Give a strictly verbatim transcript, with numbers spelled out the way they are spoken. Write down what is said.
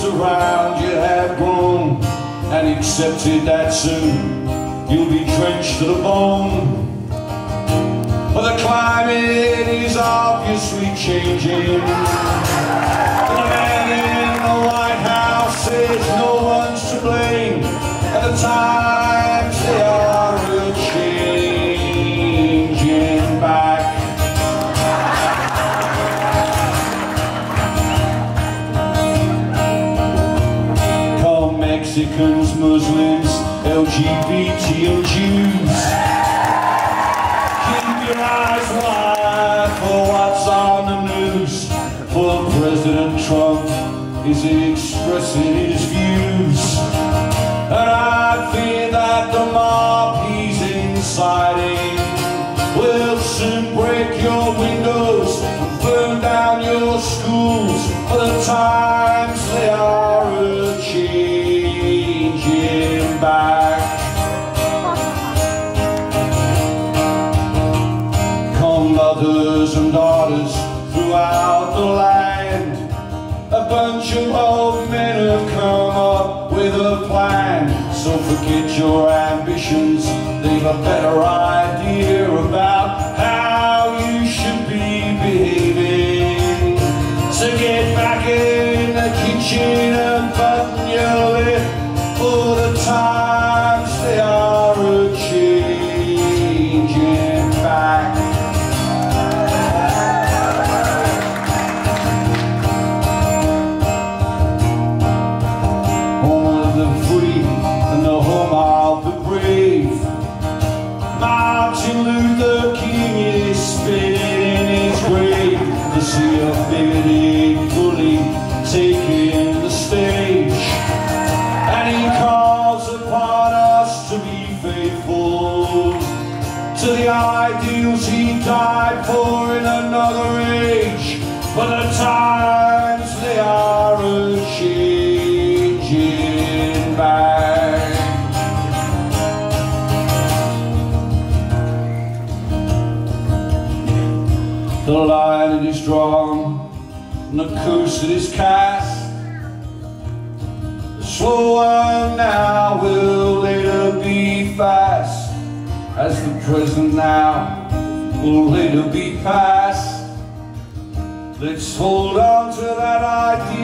around you have grown, and accepted that soon you'll be drenched to the bone. But the climate is obviously changing. The man in the White House says no one's to blame, and the times they are a-changin back. Come Mexicans, Muslims, L G B T and Jews, keep your eyes wide for what's on the news, for President Trump is expressing his views, and I fear that the mob he's inciting will soon break your windows and burn down your schools, for the times they are a-changin back. Mothers and daughters throughout the land, a bunch of old men have come up with a plan. So forget your ambitions, they've a better idea about how you should be behaving. So get back in the kitchen and button your lip, for the times they are a-changin back. Martin Luther King is spinning in his grave to see a bigoted bully taking the stage, and he calls upon us to be faithful to the ideals he died for in another age. But the times they are a-changin back. The line it is drawn, and the course it is cast. The slow one now will later be fast, as the present now will later be past. Let's hold on to that idea.